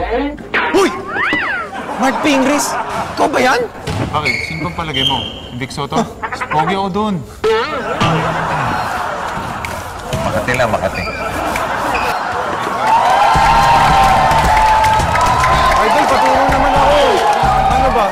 Uy! Mark Pingris! Ikaw ba yan? Bakit? Sino bang palagay mo? Vic Soto? Pogi ako dun. Makati lang, Makati. Idol, patulong naman ako. Ano ba?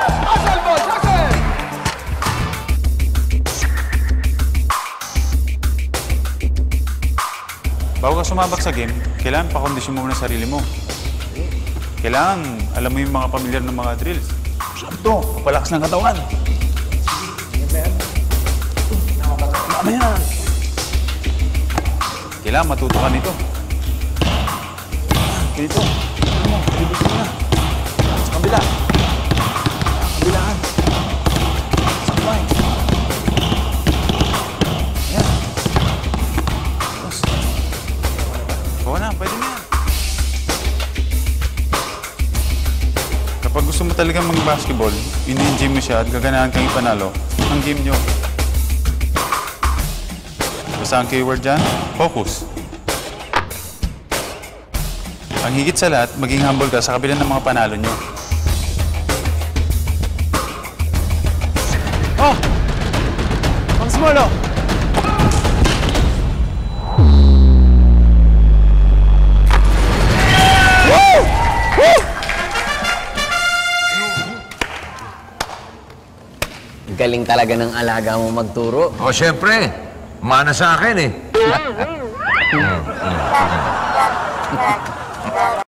Bago ka sumabak sa game, kailangan pakondisyon mo muna sarili mo. Kailangan alam mo yung mga pamilyar ng mga drills. Ito, papalakas ng katawan. Mamaya. Kailangan matuto ka nito. Dito. Ano mo? Dito na. Sa kabila. Kabilaan. Sa kamay. Yan. Tapos. Oo na, pwede na yan. Kapag gusto mo talagang mag-basketball, ini-enjoy mo siya at gaganahan kang ipanalo ang game nyo. Basta ang keyword dyan, focus. Ang higit sa lahat, maging humble ka sa kabila ng mga panalo nyo. Oh! Ang small, oh! Woo! Woo! Galing talaga ng alaga mo magturo. O, syempre. Mana sa akin eh.